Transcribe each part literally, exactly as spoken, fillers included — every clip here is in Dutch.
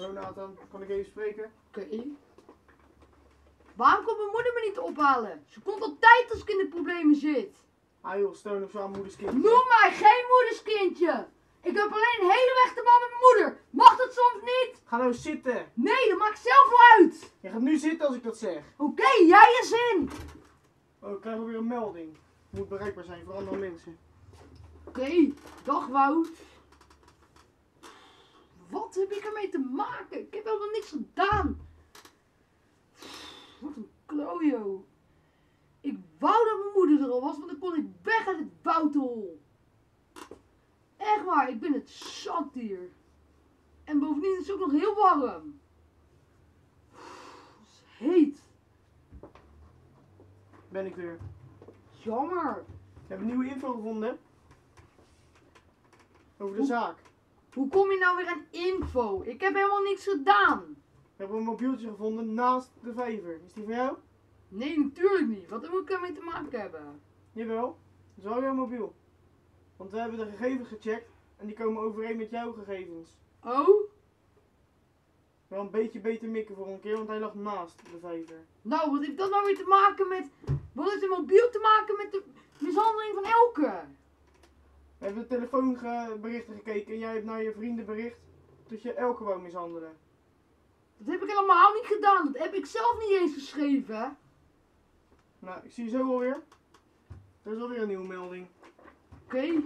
Zo Nathan, kan ik even spreken? Oké. Okay. Waarom komt mijn moeder me niet ophalen? Ze komt altijd als ik in de problemen zit. Ah joh, steun op zo'n moederskindje. Noem mij geen moederskindje. Ik heb alleen een hele weg te man met mijn moeder. Mag dat soms niet? Ga nou eens zitten. Nee, dat maakt zelf wel uit. Je gaat nu zitten als ik dat zeg. Oké, okay, jij je zin. Oh, ik krijg weer een melding. Moet bereikbaar zijn voor andere mensen. Oké, okay, dag Wout. Wat heb ik ermee te maken? Ik heb helemaal niks gedaan. Wat een klojo. Ik wou dat mijn moeder er al was, want dan kon ik weg uit het boutenhol. Echt waar, ik ben het zat hier. En bovendien is het ook nog heel warm. Het is heet. Ben ik weer. Jammer. Ik heb een nieuwe info gevonden. Over de Hoe? zaak. Hoe kom je nou weer aan info? Ik heb helemaal niks gedaan. Ik heb een mobieltje gevonden naast de vijver. Is die van jou? Nee, natuurlijk niet. Wat moet ik ermee te maken hebben? Jawel. Dat is wel jouw mobiel. Want we hebben de gegevens gecheckt en die komen overeen met jouw gegevens. Oh? Wel een beetje beter mikken voor een keer, want hij lag naast de vijver. Nou, wat heeft dat nou weer te maken met... Wat heeft een mobiel te maken met de mishandeling van Elke? We hebben de telefoonberichten gekeken en jij hebt naar je vrienden bericht dat je Elke wou mishandelen. Dat heb ik helemaal niet gedaan. Dat heb ik zelf niet eens geschreven. Hè? Nou, ik zie je zo alweer. Er is alweer een nieuwe melding. Oké. Okay.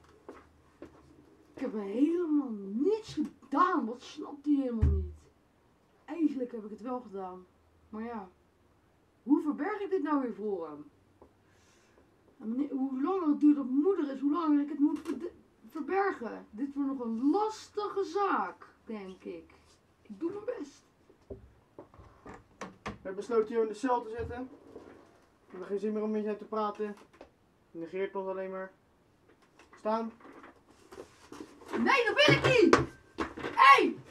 Ik heb helemaal niets gedaan. Wat snapt hij helemaal niet? Eigenlijk heb ik het wel gedaan. Maar ja. Hoe verberg ik dit nou weer voor hem? En meneer, hoe langer het duurt dat mijn moeder is, hoe langer ik het moet ver verbergen. Dit wordt nog een lastige zaak, denk ik. Ik doe mijn best. We hebben besloten je in de cel te zetten. We hebben geen zin meer om met jou te praten. Je negeert ons alleen maar. Staan. Nee, dat wil ik niet! Hé! Hey!